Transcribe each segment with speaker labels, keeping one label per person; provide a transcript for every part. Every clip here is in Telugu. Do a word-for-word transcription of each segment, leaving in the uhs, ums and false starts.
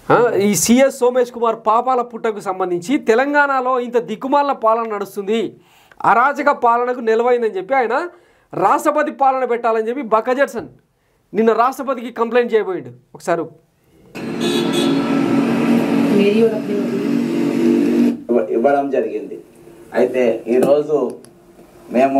Speaker 1: ఈ సిఎస్ సోమేష్ కుమార్ పాపాల పుట్టకు సంబంధించి తెలంగాణలో ఇంత దిక్కుమాల పాలన నడుస్తుంది, అరాచక పాలనకు నిలవైందని చెప్పి ఆయన రాష్ట్రపతి పాలన పెట్టాలని చెప్పి బకజెట్సన్ నిన్న రాష్ట్రపతికి కంప్లైంట్ చేయబోయిండు. ఒకసారి
Speaker 2: ఇవ్వడం జరిగింది. అయితే ఈరోజు మేము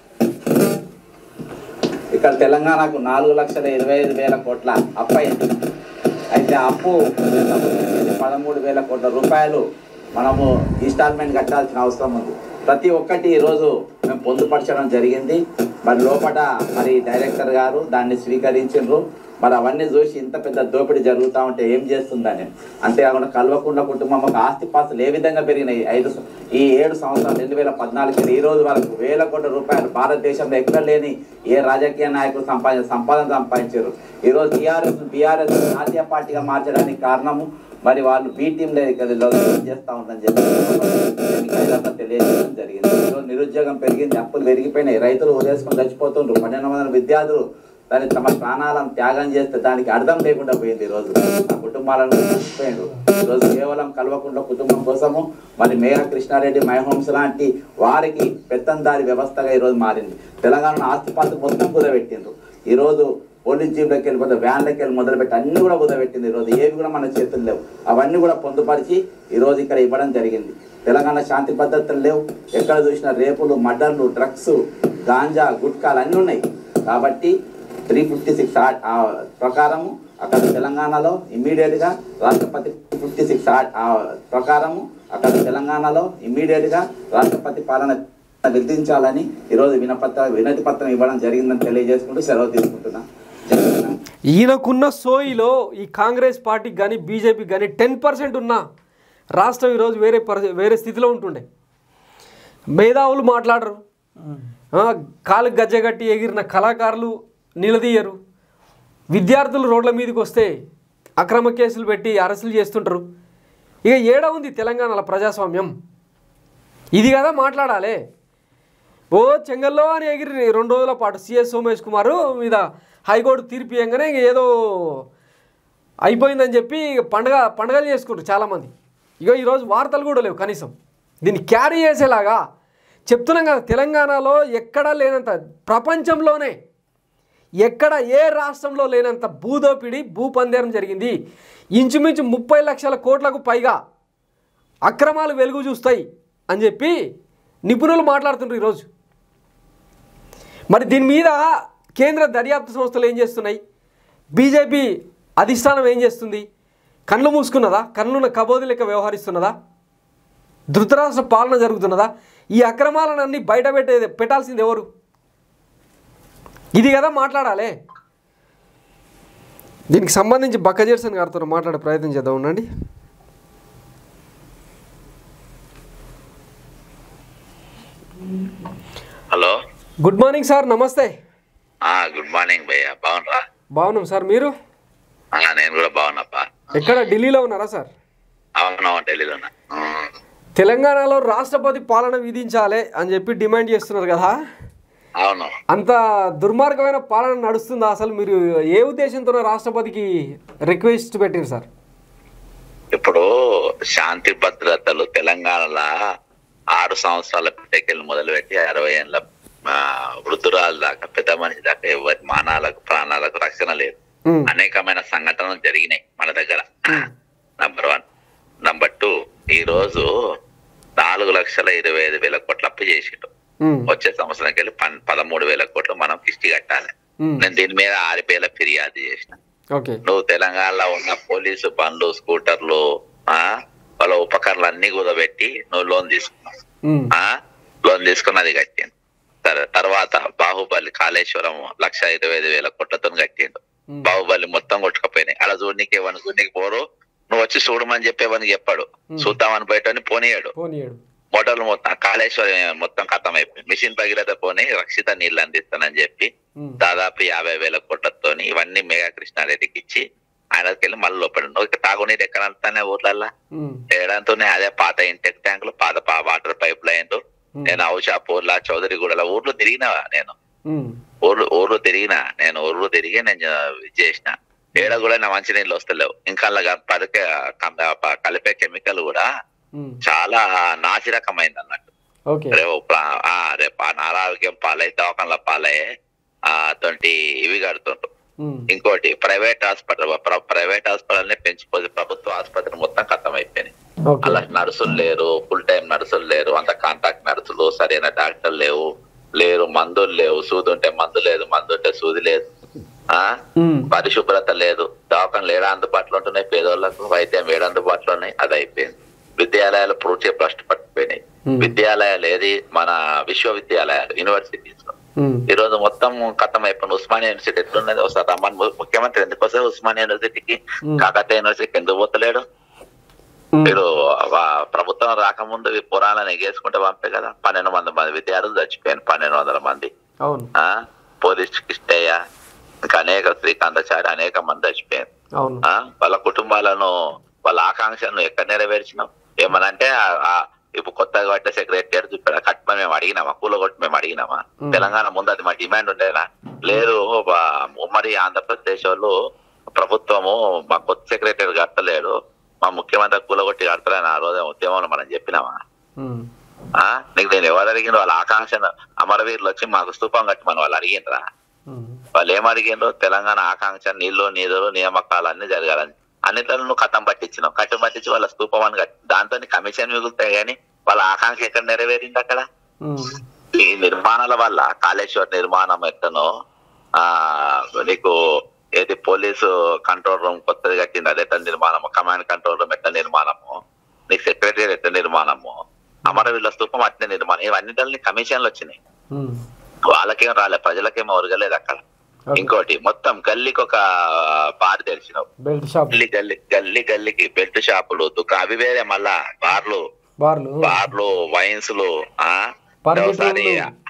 Speaker 2: ఇక్కడ తెలంగాణకు నాలుగు లక్షల ఇరవై ఐదు వేల కోట్ల అప్పు అయింది. అయితే అప్పు పదమూడు వేల కోట్ల రూపాయలు మనము ఇన్స్టాల్మెంట్ కట్టాల్సిన అవసరం ఉంది. ప్రతి ఒక్కటి ఈరోజు మేము పొందుపరచడం జరిగింది. మరి లోపల మరి డైరెక్టర్ గారు దాన్ని స్వీకరించారు. మరి అవన్నీ చూసి ఇంత పెద్ద దోపిడీ జరుగుతూ ఉంటే ఏం చేస్తుందని, అంతేకాకుండా కల్వకుంట్ల కుటుంబం ఒక ఆస్తిపాస్తులు ఏ విధంగా పెరిగినాయి ఐదు ఈ ఏడు సంవత్సరాలు రెండు వేల పద్నాలుగు ఈ రోజు వరకు వేల కోట్ల రూపాయలు భారతదేశంలో ఎక్కడ లేని ఏ రాజకీయ నాయకులు సంపాదించ సంపాదన సంపాదించారు. ఈరోజు టీఆర్ఎస్ బీఆర్ఎస్ జాతీయ పార్టీగా మార్చడానికి కారణము మరి వాళ్ళు బీ టీంలో చేస్తూ ఉందని చెప్పి తెలియజేయడం జరిగింది. ఈరోజు నిరుద్యోగం పెరిగింది, అప్పులు పెరిగిపోయినాయి, రైతులు వదిలేసుకొని చచ్చిపోతుండ్రు. పన్నెండు వందల విద్యార్థులు దాన్ని తమ ప్రాణాలను త్యాగం చేస్తే దానికి అర్థం లేకుండా పోయింది. ఈరోజు ఆ కుటుంబాలను చచ్చిపోయిండ్రు. ఈరోజు కేవలం కల్వకుంట్ల కుటుంబం కోసము మరి మేఘ కృష్ణారెడ్డి మైహోమ్స్ లాంటి వారికి పెత్తందారి వ్యవస్థగా ఈరోజు మారింది. తెలంగాణ ఆస్తిపాస్తులు మొత్తం కుదబెట్టిండ్రు. ఈరోజు పోలీస్ జీప్లోకి వెళ్ళిపోతే వ్యాన్లోకి వెళ్ళి మొదలుపెట్టి అన్ని కూడా కుదబెట్టింది. ఈరోజు ఏవి కూడా మన చేతులు లేవు. అవన్నీ కూడా పొందుపరిచి ఈరోజు ఇక్కడ ఇవ్వడం జరిగింది. తెలంగాణ శాంతి భద్రతలు లేవు. ఎక్కడ చూసినా రేపులు, మర్డర్లు, డ్రగ్స్, గాంజా, గుట్కాలు అన్నీ ఉన్నాయి. కాబట్టి త్రీ ఫిఫ్టీ సిక్స్ ప్రకారము అక్కడ తెలంగాణలో ఇమ్మీడియట్గా రాష్ట్రపతి ఫిఫ్టీ సిక్స్ ప్రకారము అక్కడ తెలంగాణలో ఇమ్మీడియట్గా రాష్ట్రపతి పాలన విధించాలని ఈరోజు వినపత్ర వినతి పత్రం ఇవ్వడం జరిగిందని తెలియజేసుకుంటూ సెలవు తీసుకుంటున్నా.
Speaker 1: ఈయనకున్న సోయిలో ఈ కాంగ్రెస్ పార్టీకి కానీ బీజేపీకి కానీ టెన్ పర్సెంట్ ఉన్న రాష్ట్రం ఈరోజు వేరే వేరే స్థితిలో ఉంటుండే. మేధావులు మాట్లాడరు, కాలు గజ్జగట్టి ఎగిరిన కళాకారులు నిలదీయరు, విద్యార్థులు రోడ్ల మీదకి వస్తే అక్రమ కేసులు పెట్టి అరెస్టులు చేస్తుంటారు. ఇక ఏడ ఉంది తెలంగాణలో ప్రజాస్వామ్యం? ఇది కదా మాట్లాడాలి. ఓ చెంగల్లో అని ఎగిరి రెండు రోజుల పాటు సిఎస్ సోమేష్ కుమార్ మీద హైకోర్టు తీర్పు ఇవ్వగానే ఇక ఏదో అయిపోయిందని చెప్పి పండగ పండగలు చేసుకుంటారు చాలామంది. ఇక ఈరోజు వార్తలు కూడా లేవు కనీసం దీన్ని క్యారీ చేసేలాగా. చెప్తున్నాం కదా, తెలంగాణలో ఎక్కడా లేనంత, ప్రపంచంలోనే ఎక్కడ ఏ రాష్ట్రంలో లేనంత భూదోపిడి, భూపందేరం జరిగింది. ఇంచుమించు ముప్పై లక్షల కోట్లకు పైగా అక్రమాలు వెలుగు చూస్తాయి అని చెప్పి నిపుణులు మాట్లాడుతుంటారు ఈరోజు. మరి దీని మీద కేంద్ర దర్యాప్తు సంస్థలు ఏం చేస్తున్నాయి? బీజేపీ అధిష్టానం ఏం చేస్తుంది? కళ్ళు మూసుకున్నదా? కళ్ళున్న కబోది లెక్క వ్యవహరిస్తున్నదా? ధృతరాష్ట్ర పాలన జరుగుతున్నదా? ఈ అక్రమాలన్నీ బయట పెట్టే పెట్టాల్సింది ఎవరు? ఇది కదా మాట్లాడాలి. దీనికి సంబంధించి బకజెట్సన్ గారితో మాట్లాడే ప్రయత్నం చేద్దాం. ఉండండి.
Speaker 3: Hello,
Speaker 1: good morning sir. నమస్తే.
Speaker 3: గుడ్ మార్నింగ్ భయ్యా, బాగున్నారా?
Speaker 1: బాగున్నాం సార్, మీరు?
Speaker 3: నేను కూడా బాగున్నాపా.
Speaker 1: ఎక్కడ, ఢిల్లీలో ఉన్నారా సార్?
Speaker 3: అవునా, ఢిల్లీలో ఉన్నా.
Speaker 1: తెలంగాణలో రాష్ట్రపతి పాలన విధించాలి అని చెప్పి డిమాండ్ చేస్తున్నారు కదా.
Speaker 3: అవును.
Speaker 1: అంత దుర్మార్గమైన పాలన నడుస్తుందా అసలు? మీరు ఏ ఉద్దేశంతో రాష్ట్రపతికి రిక్వెస్ట్ పెట్టారు సార్?
Speaker 3: ఇప్పుడు శాంతి భద్రతలు తెలంగాణలో ఆరు సంవత్సరాల పిట్టకెళ్ళి మొదలుపెట్టి అరవై ఏళ్ళ వృద్ధురాల దాకా, పెద్ద మనిషి దాకా ఎవరి మానాలకు ప్రాణాలకు రక్షణ లేదు. అనేకమైన సంఘటనలు జరిగినాయి మన దగ్గర. Number one. నంబర్ టూ, ఈ రోజు నాలుగు లక్షల ఇరవై ఐదు వేల కోట్ల అప్పు చేసిండు. వచ్చే సంవత్సరానికి వెళ్ళి పదమూడు వేల కోట్లు మనం కిష్టి కట్టాలి. నేను దీని మీద ఆరిపేల ఫిర్యాదు చేసిన. నువ్వు తెలంగాణలో ఉన్న పోలీసు బండ్లు, స్కూటర్లు, ఆ వాళ్ళ ఉపకరణలు అన్ని కుదబెట్టి నువ్వు లోన్ తీసుకున్నావు. ఆ లోన్ తీసుకుని అది కట్టిండు. సరే, తర్వాత బాహుబలి కాళేశ్వరం లక్ష ఇరవై ఐదు వేల కోట్లతో కట్టిండు. బాహుబలి మొత్తం కొట్టుకపోయినాయి. అలా చూడనీకి ఏమని చూడనీకి పోరు, నువ్వు వచ్చి చూడమని చెప్పేవని చెప్పాడు. చూద్దామని బయట పోనీయాడు. మోటార్లు మొత్తం కాళేశ్వరం మొత్తం ఖతం అయిపోయింది. మిషన్ భగీరథ పోనీ రక్షిత నీళ్లు అందిస్తానని చెప్పి దాదాపు యాభై వేల కోట్లతో ఇవన్నీ మేఘా కృష్ణారెడ్డికి ఇచ్చి ఆయనకి వెళ్ళి మళ్ళీ లోపడి తాగునీరు ఎక్కడ అంతానే ఊర్లల్లా తేడాతోనే అదే పాత ఇంటెక్ ట్యాంకులు, పాత వాటర్ పైప్ లైన్లు. నేను ఔషాపూర్లా, చౌదరిగూడల ఊర్లు తిరిగినా, నేను ఊర్లు ఊర్లు తిరిగినా నేను ఊర్లు తిరిగి నేను చేసిన. ఏడ కూడా నా మంచి నీళ్ళు వస్తలేవు. ఇంకా అలాగా పదకే కలిపే కెమికల్ కూడా చాలా నాసి రకమైంది అన్నట్టు. రేపు ఆ రేపు అనారోగ్యం పాలై దవాఖాన్ల పాలై ఆ తోటి ఇవి కడుతుండ్రు. ఇంకోటి ప్రైవేట్ హాస్పిటల్ ప్రైవేట్ హాస్పిటల్ పెంచిపోతే ప్రభుత్వ ఆసుపత్రి మొత్తం ఖతం అయిపోయినాయి. అలా నర్సులు లేరు, ఫుల్ టైం నర్సులు లేరు, అంత కాంటాక్ట్ నర్సులు, సరైన డాక్టర్లు లేవు లేరు మందులు లేవు, సూది ఉంటే మందు లేదు, మందు ఉంటే సూది లేదు, ఆ పరిశుభ్రత లేదు, దవాఖానలు ఏడా అందుబాటులో ఉంటున్నాయి, పేదోళ్లకు వైద్యం ఏడు అందుబాటులో ఉన్నాయి, అది అయిపోయింది. విద్యాలయాలు పూర్తిగా భ్రష్టు పట్టిపోయినాయి. విద్యాలయాలు ఏది మన విశ్వవిద్యాలయాలు యూనివర్సిటీస్ ఈ రోజు మొత్తం ఖతం అయిపోయింది. ఉస్మానియా యూనివర్సిటీ ఎట్లున్నది ఒకసారి రమ్మని ముఖ్యమంత్రి ఎందుకోసం ఉస్మానియా యూనివర్సిటీకి కాకతీయ యూనివర్సిటీకి ఎందుకు పోతలేడు? మీరు ప్రభుత్వం రాకముందు పురాణాన్ని ఎగేసుకుంటే పంపే కదా. పన్నెండు మంది మంది విద్యార్థులు చచ్చిపోయాను, పన్నెండు వందల మంది. ఆ పోలీస్ కిష్టయ్య ఇంకా అనేక శ్రీకాంతాచారి అనేక మంది చచ్చిపోయారు. ఆ వాళ్ళ కుటుంబాలను వాళ్ళ ఆకాంక్షలను ఎక్కడ నెరవేర్చినాం? ఏమనంటే ఇప్పుడు కొత్తగా పట్టే సెక్రటరీ చూపాడు కట్టమని మేము అడిగినామా? కూల కొట్టి మేము అడిగినామా? తెలంగాణ ముందు అది మా డిమాండ్ ఉండేనా? లేదు. ఉమ్మడి ఆంధ్రప్రదేశ్ వాళ్ళు ప్రభుత్వము మా కొత్త సెక్రటరీ కట్టలేడు, మా ముఖ్యమంత్రి కూలగొట్టి కడతారని ఆ రోజు ఉద్యమంలో మనం చెప్పినామా? ఆ నీకు నేను ఎవరు అడిగిన వాళ్ళ ఆకాంక్షను అమరవీరులు వచ్చి మాకు స్తూపం కట్టమని వాళ్ళు అడిగినరా? వాళ్ళు ఏం అడిగిండ్రు? తెలంగాణ ఆకాంక్ష నీళ్లు నిధులు నియామకాలు అన్ని జరగాలని. అన్నిట్లను నువ్వు కథం పట్టించినావు. కట్టం పట్టించి వాళ్ళ స్తూపం అని కట్టి దాంతో కమిషన్ మిగులుతాయి కానీ వాళ్ళ ఆకాంక్ష ఎక్కడ నెరవేరింది అక్కడ? ఈ నిర్మాణాల వల్ల కాళేశ్వర్ నిర్మాణం ఎట్టనో ఆ నీకు ఏది పోలీసు కంట్రోల్ రూమ్ కొత్తది కట్టింది అది ఎట్ట నిర్మాణము, కమాండ్ కంట్రోల్ రూమ్ ఎట్ట నిర్మాణము, నీకు సెక్రటరీ ఎట్ట నిర్మాణము, అమరవీరుల స్తూపం అట్నే నిర్మాణం, ఇవన్నీ కమిషన్లు వచ్చినాయి. వాళ్ళకేం రాలే, ప్రజలకేమో ఒరగలేదు అక్కడ. ఇంకోటి మొత్తం గల్లీకి ఒక బార్ తెరిచినావు. గల్లీ గల్లీ గల్లీ గల్లీకి బెల్ట్ షాపులు దుకా అవి వేరే మళ్ళా బార్లు బార్లు వైన్స్లు. ఆ ఒకసారి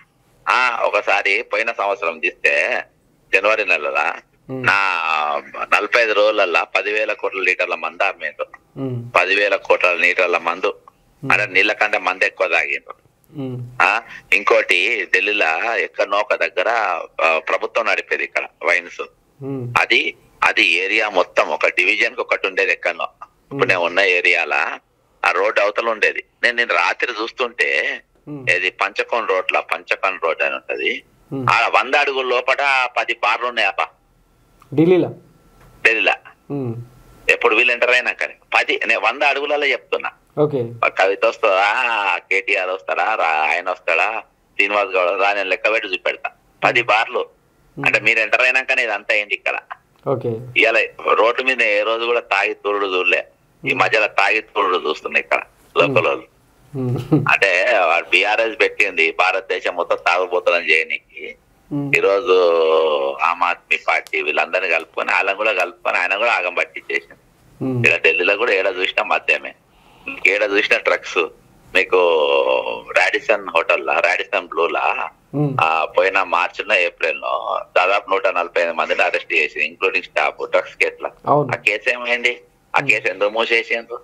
Speaker 3: ఆ ఒకసారి పోయిన సంవత్సరం తీస్తే జనవరి నెలల నా నలభై ఐదు రోజులల్లా పదివేల కోట్ల లీటర్ల మందు అమ్మేండు. పదివేల కోట్ల లీటర్ల మందు అంటే నీళ్ళ కంటే మందు ఎక్కువ తాగిండ్రు. ఆ ఇంకోటి ఢిల్లీలో ఎక్కడనో ఒక దగ్గర ప్రభుత్వం నడిపేది ఇక్కడ వైన్స్. అది అది ఏరియా మొత్తం ఒక డివిజన్ కి ఒకటి ఉండేది ఎక్కడనో. ఇప్పుడు నేను ఉన్న ఏరియాలా ఆ రోడ్ అవతల ఉండేది. నేను నేను రాత్రి చూస్తుంటే ఏది పంచకోన్ రోడ్ లా పంచకోన్ రోడ్ అని ఉంటది. ఆ వంద అడుగుల లోపల పది బార్లు ఉన్నాయి అప్ప
Speaker 1: ఢిల్లీలో.
Speaker 3: ఢిల్లీలో ఎప్పుడు వీళ్ళు ఎంటర్ అయినా కానీ పది నేను వంద అడుగులలో చెప్తున్నా. కవిత వస్తుందా, కేటీఆర్ వస్తాడా, ఆయన వస్తాడా, శ్రీనివాస్ గౌడ్ రా, నేను లెక్క పెట్టి చూపెడతా. పది బార్లు అంటే మీరు ఎంటర్ అయినాకనే ఇదంతా అయింది ఇక్కడ. ఇవాళ రోడ్డు మీద ఏ రోజు కూడా తాగి తూరుడు చూడలే. ఈ మధ్యలో తాగి తూరుడు చూస్తున్నాయి ఇక్కడ లోకల్ వాళ్ళు. అంటే బీఆర్ఎస్ పెట్టింది భారతదేశం మొత్తం తాగుబోతుందని చేయడానికి. ఈ రోజు ఆమ్ ఆద్మీ పార్టీ వీళ్ళందరినీ కలుపుకొని వాళ్ళని కూడా కలుపుకొని ఆయన కూడా ఆగం పట్టించేసింది. ఇక్కడ ఢిల్లీలో కూడా ఏడా చూసినా మద్యమే, ఏడా చూసిన డ్రగ్స్. మీకు రాడిసన్ హోటల్ రాడిసన్ బ్లూలా పోయిన మార్చి లో ఏప్రిల్ లో దాదాపు నూట నలభై ఐదు మందిని అరెస్ట్ చేసి ఇంక్లూడింగ్ స్టాఫ్ డ్రగ్స్ కేసులో. ఆ కేసు ఏమైంది? ఆ కేసు ఎందుకు మూసేసిండ్రు?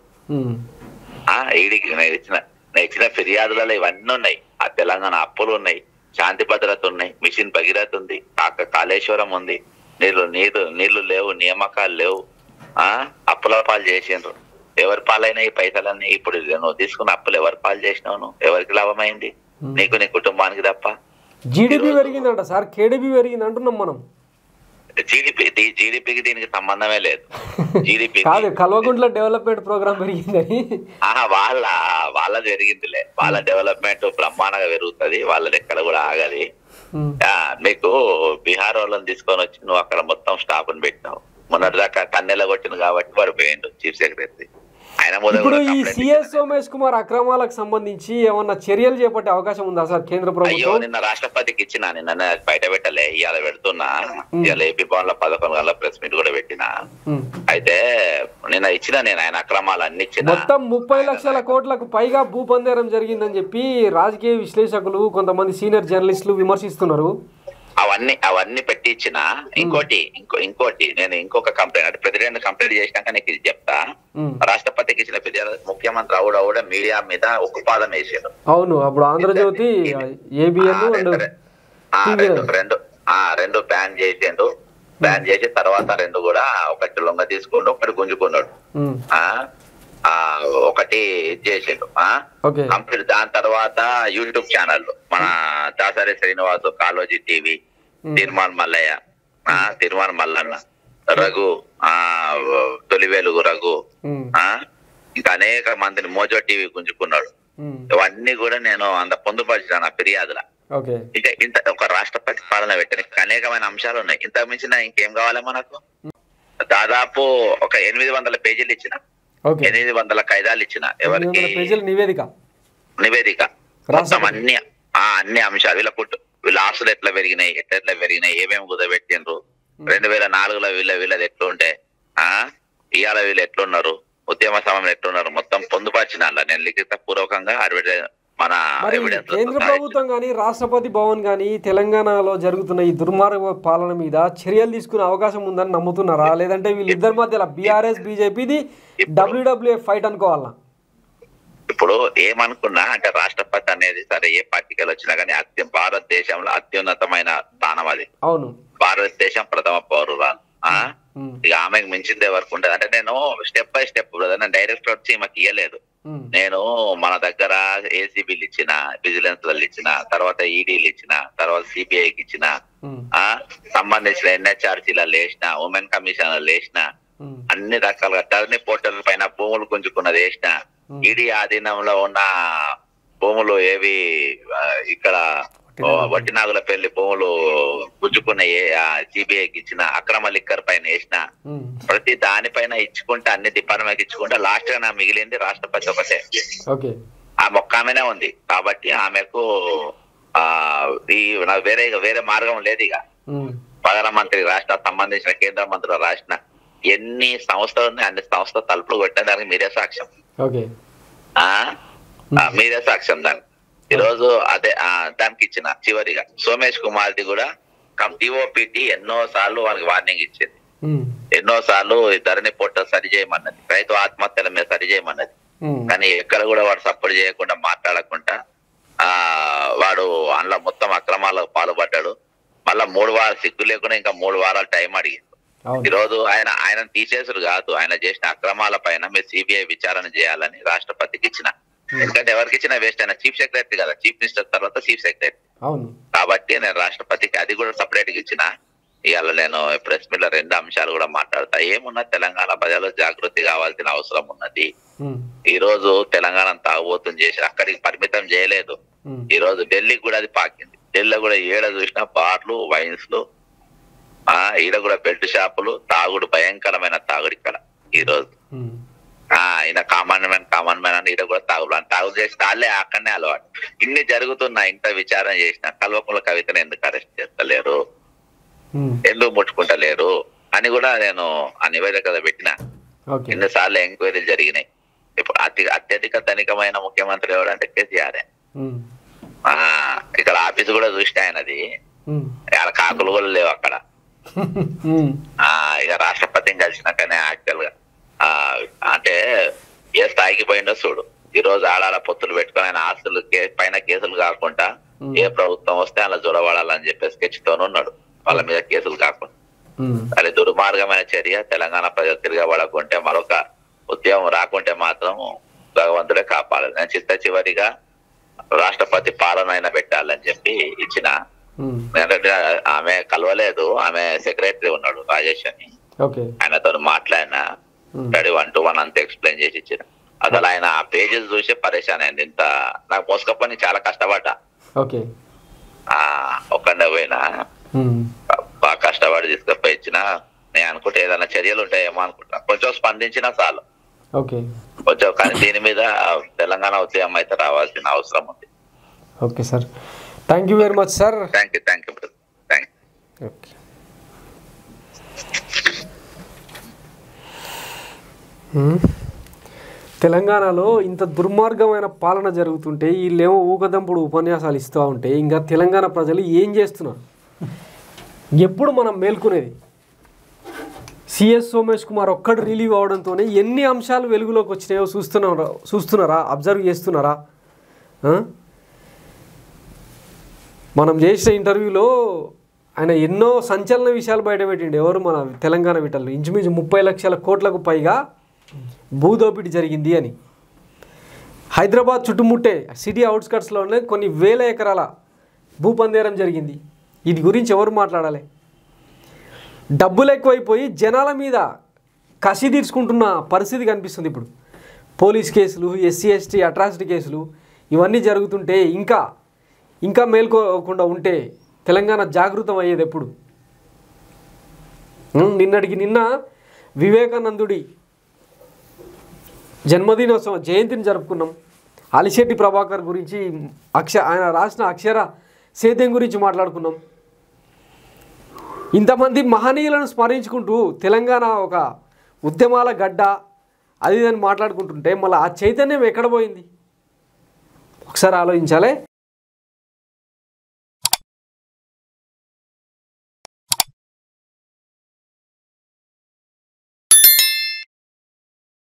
Speaker 3: ఆ ఈడికి నేను ఇచ్చిన నేను ఇచ్చిన ఫిర్యాదులలో ఇవన్నీ ఉన్నాయి. ఆ తెలంగాణ అప్పులు ఉన్నాయి, శాంతి భద్రత ఉన్నాయి, మిషన్ భగీరథ ఉంది, కాక కాళేశ్వరం ఉంది, నీళ్లు నీరు నీళ్లు లేవు, నియామకాలు లేవు. ఆ అప్పుల పాలు చేసిండ్రు. ఎవరి పాలైనా ఈ పైసలన్నీ ఇప్పుడు నువ్వు తీసుకున్న అప్పులు ఎవరి పాలు చేసినావు? నువ్వు ఎవరికి లాభమైంది? నీకు నీ కుటుంబానికి తప్ప.
Speaker 1: జీడిపి పెరిగిందంట సార్, కేడిపి పెరిగింది అంటున్నాం మనం.
Speaker 3: జీడిపి జీడిపికి దీనికి సంబంధమే లేదు. జీడిపి
Speaker 1: కాదు, కల్వకుంట్ల డెవలప్మెంట్ ప్రోగ్రామ్ పెరిగిందని.
Speaker 3: ఆహా వాళ్ళ వాళ్ళది పెరిగిందిలే. వాళ్ళ డెవలప్మెంట్ బ్రహ్మాండంగా పెరుగుతుంది, వాళ్ళది ఎక్కడ కూడా ఆగది. మీకు బీహార్ వాళ్ళని తీసుకొని వచ్చి నువ్వు అక్కడ మొత్తం స్టాఫ్ ని పెట్టినావు. మొన్నటి దాకా కన్నెల కొట్టింది కాబట్టి వాడు పోయిండు చీఫ్ సెక్రటరీ. ఆయన
Speaker 1: ఇప్పుడు ఈ సిఎస్ సోమేష్ కుమార్ అక్రమాలకు సంబంధించి ఏమన్నా చర్యలు చేపట్టే అవకాశం ఉందా సార్ కేంద్ర ప్రభుత్వం?
Speaker 3: అయ్యో నిన్న రాష్ట్రపతికి ఇచ్చిన, నిన్న బయట పెట్టలే, ఇవాళ పెడుతున్నా. ఇవాళ ఏపీ భవన్ లో పదకొండు గంటల ప్రెస్ మీట్ కూడా పెట్టినా. అయితే నిన్న ఇచ్చిన నేను ఆయన అక్రమాలు అన్ని ఇచ్చిన.
Speaker 1: మొత్తం ముప్పై లక్షల కోట్లకు పైగా భూపందేరం జరిగిందని చెప్పి రాజకీయ విశ్లేషకులు కొంతమంది సీనియర్ జర్నలిస్టులు విమర్శిస్తున్నారు.
Speaker 3: అవన్నీ అవన్నీ పెట్టి ఇచ్చిన. ఇంకోటి ఇంకో ఇంకోటి నేను ఇంకొక కంప్లైంట్ అంటే ప్రెసిడెంట్ కంప్లైంట్ చేసినాక నీకు ఇది చెప్తా. రాష్ట్రపతికి ఇచ్చిన ఫిర్యాదు ముఖ్యమంత్రి అవుడు అవుడ మీడియా మీద ఉక్కుపాదం వేసాడు.
Speaker 1: అవును, అప్పుడు ఆంధ్రజ్యోతి
Speaker 3: రెండు రెండు బ్యాన్ చేసిండు. బ్యాన్ చేసి తర్వాత రెండు కూడా ఒకటి లొంగ తీసుకుంటూ ఒకటి గుంజుకున్నాడు.
Speaker 1: ఉమ్,
Speaker 3: ఆ ఆ, ఒకటి ఇది చేసిండు
Speaker 1: ఓకే
Speaker 3: కంప్లీట్. దాని తర్వాత యూట్యూబ్ ఛానల్ మన దాసరి శ్రీనివాసు, కాలోజీ టీవీ, తిరుమల మల్లయ్య, ఆ తిరుమల మల్లన్న, రఘు, ఆ తొలి వెలుగు రఘు,
Speaker 1: ఉమ్,
Speaker 3: ఆ ఇంకా అనేక మందిని మోజో టీవీ గుంజుకున్నాడు.
Speaker 1: ఉమ్,
Speaker 3: ఇవన్నీ కూడా నేను అంత పొందుపరిచిన నా ఫిర్యాదుల.
Speaker 1: ఓకే
Speaker 3: ఇంకా ఇంత ఒక రాష్ట్రపతి పాలన పెట్టిన అనేకమైన అంశాలు ఉన్నాయి. ఇంత మించిన ఇంకేం కావాలి మనకు? దాదాపు ఒక ఎనిమిది వందల పేజీలు ఇచ్చిన,
Speaker 1: ఓకే
Speaker 3: ఎనిమిది వందల ఖైదాలు ఇచ్చిన ఎవరికి
Speaker 1: ప్రజల నివేదిక
Speaker 3: నివేదిక మొత్తం అన్ని ఆ అన్ని అంశాలు వీళ్ళ కుట్టు వీళ్ళ ఆస్తులు ఎట్లా పెరిగినాయి, ఎట్లా ఎట్లా పెరిగినాయి, ఏమేమి కుదబెట్టిండ్రు, రెండు వేల నాలుగులో వీళ్ళ వీళ్ళది ఎట్లుంటే ఆ ఇవాళ వీళ్ళు ఎట్లున్నారు, ఉద్యమ సమయంలో ఎట్లున్నారు, మొత్తం పొందుపరిచిన నేను లిఖిత పూర్వకంగా అడ్వర్టైజ్ మన
Speaker 1: మరి కేంద్ర ప్రభుత్వం కానీ రాష్ట్రపతి భవన్ కానీ తెలంగాణలో జరుగుతున్న ఈ దుర్మార్గ పాలన మీద చర్యలు తీసుకునే అవకాశం ఉందని నమ్ముతున్నారా? లేదంటే వీళ్ళిద్దరి మధ్యలో బీఆర్ఎస్ బీజేపీది డబ్ల్యూడబ్ల్యూఎఫ్ ఫైట్ అనుకోవాలా?
Speaker 3: ఇప్పుడు ఏమనుకున్నా అంటే రాష్ట్రపతి అనేది సరే ఏ పార్టీకి వచ్చినా కానీ అత్య భారతదేశంలో అత్యున్నతమైన స్థానం అది.
Speaker 1: అవును,
Speaker 3: భారతదేశం ప్రథమ పౌరురాలు. ఆ ఇక ఆమెకు మించిందే వరకు ఉండదు. అంటే నేను స్టెప్ బై స్టెప్ నేను డైరెక్ట్ వచ్చి మాకు ఇయ్యలేదు. నేను మన దగ్గర ఏసీబీలు ఇచ్చిన, విజిలెన్స్ లు ఇచ్చిన, తర్వాత ఈడీలు ఇచ్చిన, తర్వాత సిబిఐకి ఇచ్చిన, ఆ సంబంధించిన ఎన్హెచ్ఆర్సీలలో వేసిన, ఉమెన్ కమిషన్ వేసిన, అన్ని రకాలుగా టర్నీ పోర్టల్ పైన భూములు గుంజుకున్నది వేసిన, ఈడీ ఆధీనంలో ఉన్న భూములు ఏవి ఇక్కడ వట్టినాగుల పెళ్లి భూములు గుంజుకున్న సిబిఐకి ఇచ్చిన, అక్రమ లిక్కర్ పైన వేసిన, ప్రతి దానిపైన ఇచ్చుకుంటే అన్ని డిపార్ట్మెంట్ ఇచ్చుకుంటే లాస్ట్ గా నా మిగిలింది రాష్ట్రపతి ఒకటే. ఆ మొక్క ఆమెనే ఉంది కాబట్టి ఆమెకు ఆ ఈ వేరే వేరే మార్గం లేదు. ఇక ప్రధానమంత్రి రాష్ట్ర సంబంధించిన కేంద్ర మంత్రులు రాసిన ఎన్ని సంస్థలు ఉన్నాయి అన్ని సంస్థలు తలుపులు కొట్టిన దానికి మీరే సాక్ష్యం. ఆ మీరే సాక్ష్యం దానికి. ఈ రోజు అదే దానికి ఇచ్చిన చివరిగా సోమేష్ కుమార్ ది కూడా డిఓపిటి ఎన్నో సార్లు వాళ్ళకి వార్నింగ్ ఇచ్చింది, ఎన్నో సార్లు ధరణి పోర్టల్ సరి చేయమన్నది, రైతు ఆత్మహత్యల మీద సరి చేయమన్నది. కానీ ఎక్కడ కూడా వాడు సపోర్ట్ చేయకుండా మాట్లాడకుండా ఆ వాడు అందులో మొత్తం అక్రమాలకు పాల్పడ్డాడు. మళ్ళా మూడు వారాలు సిగ్గు లేకుండా ఇంకా మూడు వారాలు టైం అడిగింది. ఈ రోజు ఆయన ఆయన తీసేసుడు కాదు, ఆయన చేసిన అక్రమాల పైన మీరు సిబిఐ విచారణ చేయాలని రాష్ట్రపతికి ఇచ్చిన. ఎందుకంటే ఎవరికి ఇచ్చిన వేస్ట్, అయినా చీఫ్ సెక్రటరీ కదా, చీఫ్ మినిస్టర్ తర్వాత చీఫ్ సెక్రటరీ. కాబట్టి నేను రాష్ట్రపతికి అది కూడా సపరేట్ గా ఇచ్చిన. ఇవాళ నేను ప్రెస్ మీట్ లో రెండు అంశాలు కూడా మాట్లాడతా. ఏమున్నా తెలంగాణ ప్రజలు జాగృతి కావాల్సిన అవసరం ఉన్నది. ఈ రోజు తెలంగాణ తాగుబోతుని చేసి అక్కడికి పరిమితం చేయలేదు. ఈ రోజు ఢిల్లీకి కూడా అది పాకింది. ఢిల్లీలో కూడా ఏడ చూసినా బార్లు, వైన్స్ లు, ఆ ఈడ కూడా బెల్ట్ షాపులు, తాగుడు భయంకరమైన తాగుడు ఇక్కడ. ఈ రోజు ఆ ఈయన కామన్ మ్యాన్ కామన్ మ్యాన్ అని ఈడ కూడా తాగుడు అని తాగుడు చేసి తాళ్ళే అక్కడనే అలవాటు. ఇన్ని జరుగుతున్నా ఇంత విచారణ చేసిన కల్వకుంట్ల కవితను ఎందుకు అరెస్ట్ చేస్తలేరు, ఎందుకు ముట్టుకుంటలేరు అని కూడా నేను ఆ నివేదిక పెట్టిన. ఎన్నిసార్లు ఎంక్వైరీలు జరిగినాయి. ఇప్పుడు అతి అత్యధిక ధనికమైన ముఖ్యమంత్రి ఎవరంటే కేసీఆర్. ఆ ఇక్కడ ఆఫీస్ కూడా చూస్తే ఆయనది, ఆడ కాకులు కూడా లేవు అక్కడ. ఆ ఇక రాష్ట్రపతిని కలిసినాకనే యాక్చువల్ గా ఆ అంటే ఏ స్థాయికి పోయిండో చూడు. ఈ రోజు ఆడాల పొత్తులు పెట్టుకుని ఆయన ఆస్తులు పైన కేసులు కాకుండా ఏ ప్రభుత్వం వస్తే అలా జొరవాడాలని చెప్పి స్కెచ్ తోనే ఉన్నాడు, వాళ్ళ మీద కేసులు కాకుండా. అది దుర్మార్గమైన చర్య. తెలంగాణ ప్రజలు తిరగబడకుంటే మరొక ఉద్యమం రాకుంటే మాత్రం భగవంతుడే కాపాడాలి. నేను చిత్త చివరిగా రాష్ట్రపతి పాలన అయినా పెట్టాలని చెప్పి ఇచ్చిన. ఎందుకంటే ఆమె కలవలేదు, ఆమె సెక్రటరీ ఉన్నాడు రాజేష్ అని, ఆయనతో మాట్లాడిన డాడీ వన్ టు వన్ అంతా ఎక్స్ప్లెయిన్ చేసి ఇచ్చిన. అసలు ఆయన ఆ పేజెస్ చూసి పరేషాన్ అయింది. ఇంత నాకు మోసుకపోయి చాలా కష్టపడ్డా, ఆ ఒక్కడే పోయినా బాగా కష్టపడి తీసుకపోయి ఇచ్చిన. నేను అనుకుంటే ఏదైనా చర్యలు ఉంటాయేమో అనుకుంటా, కొంచెం స్పందించినా చాలు కొంచెం. కానీ దీని మీద తెలంగాణ ఉద్యమం అయితే రావాల్సిన అవసరం ఉంది.
Speaker 1: Okay sir, thank you very much sir.
Speaker 3: Thank you thank you thank you.
Speaker 1: Okay. తెలంగాణలో ఇంత దుర్మార్గమైన పాలన జరుగుతుంటే వీళ్ళేమో ఊకదంపుడు ఉపన్యాసాలు ఇస్తూ ఉంటే ఇంకా తెలంగాణ ప్రజలు ఏం చేస్తున్నారు? ఎప్పుడు మనం మేల్కొనేది? సిఎస్ సోమేష్ కుమార్ ఒక్కడు రిలీవ్ అవడంతోనే ఎన్ని అంశాలు వెలుగులోకి వచ్చినాయో చూస్తున్నారా చూస్తున్నారా అబ్జర్వ్ చేస్తున్నారా? మనం చేసిన ఇంటర్వ్యూలో ఆయన ఎన్నో సంచలన విషయాలు బయటపెట్టిండు. ఎవరు మన తెలంగాణ విటల్లో ఇంచుమించు ముప్పై లక్షల కోట్లకు పైగా భూదోపిడీ జరిగింది అని. హైదరాబాద్ చుట్టుముట్టే సిటీ అవుట్స్కట్స్లోనే కొన్ని వేల ఎకరాల భూపందేరం జరిగింది. ఇది గురించి ఎవరు మాట్లాడాలి? డబ్బులు ఎక్కువైపోయి జనాల మీద కసి తీర్చుకుంటున్న పరిస్థితి కనిపిస్తుంది. ఇప్పుడు పోలీస్ కేసులు, ఎస్సీ ఎస్టీ అట్రాసిటీ కేసులు ఇవన్నీ జరుగుతుంటే ఇంకా ఇంకా మేల్కోకుండా ఉంటే తెలంగాణ జాగృతం అయ్యేది ఎప్పుడు? నిన్నటికి నిన్న వివేకానందుడి జన్మదినోత్సవం జయంతిని జరుపుకున్నాం. అలిశెట్టి ప్రభాకర్ గురించి అక్ష ఆయన రాసిన అక్షర సేద్యం గురించి మాట్లాడుకున్నాం. ఇంతమంది మహనీయులను స్మరించుకుంటూ తెలంగాణ ఒక ఉద్యమాల గడ్డ అది అని మాట్లాడుకుంటుంటే మళ్ళీ ఆ చైతన్యం ఎక్కడ పోయింది? ఒకసారి ఆలోచించాలి.